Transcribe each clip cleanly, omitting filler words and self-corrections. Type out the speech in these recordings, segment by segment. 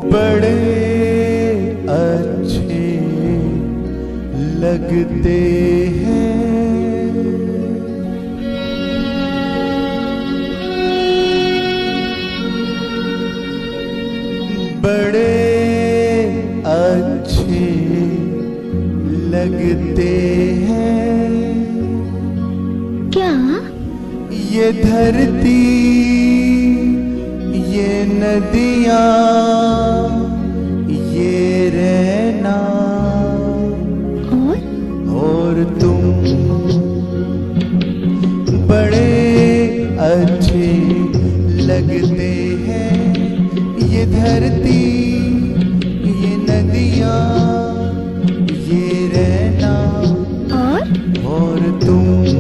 बड़े अच्छे लगते हैं, बड़े अच्छे लगते हैं। क्या? ये धरती, ये नदियाँ, ये रहना और तुम बड़े अच्छे लगते हैं। ये धरती, ये नदियाँ, ये रहना और तुम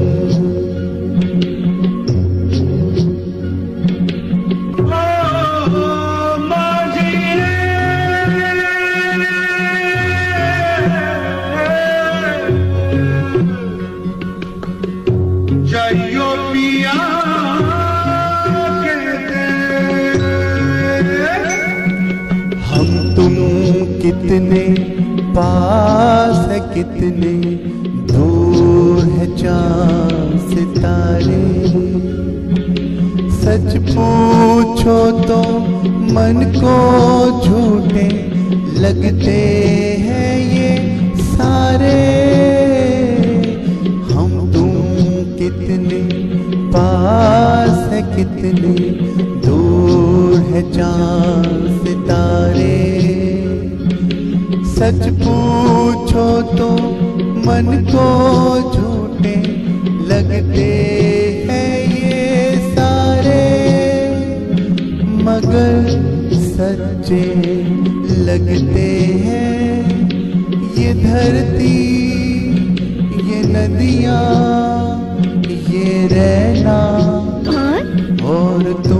कितने पास है, कितने दूर है चाँद सितारे। सच पूछो तो मन को झूठे लगते हैं ये सारे। हम तुम कितने पास है, कितने दूर है चाँद सितारे। सच पूछो तो मन को झूठे लगते हैं ये सारे, मगर सच्चे लगते हैं। ये धरती, ये नदियाँ, ये रहना और तुम।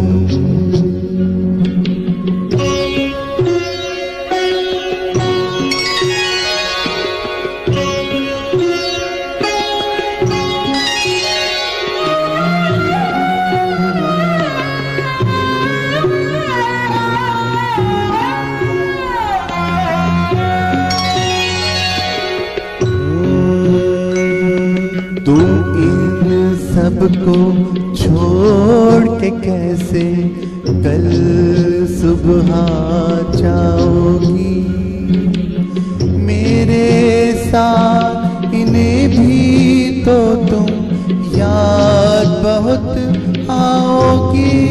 तुम इन सबको छोड़ के कैसे कल सुबह जाओगी। मेरे साथ इन्हें भी तो तुम याद बहुत आओगी।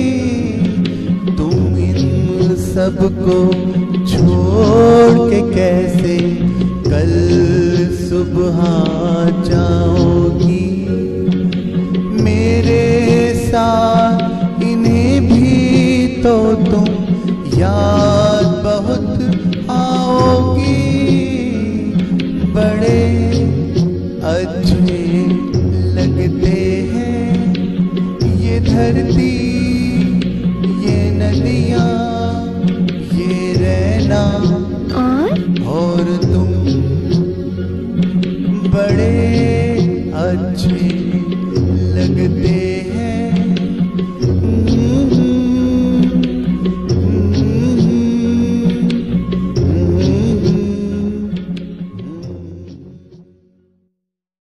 तुम इन सबको छोड़ के कैसे कल सुबह जाओगी। मेरे साथ इन्हें भी तो तुम याद बहुत आओगी। बड़े अच्छे लगते हैं ये धरती, ये नदियाँ,